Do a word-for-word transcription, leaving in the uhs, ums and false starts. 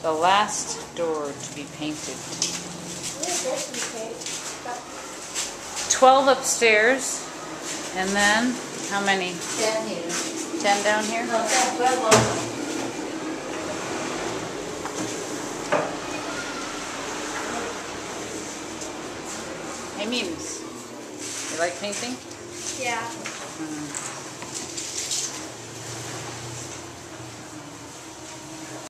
The last door to be painted. Twelve upstairs, and then how many? Ten here. Ten down here? No, ten, twelve also. Hey, Memes. You like painting? Yeah. Mm.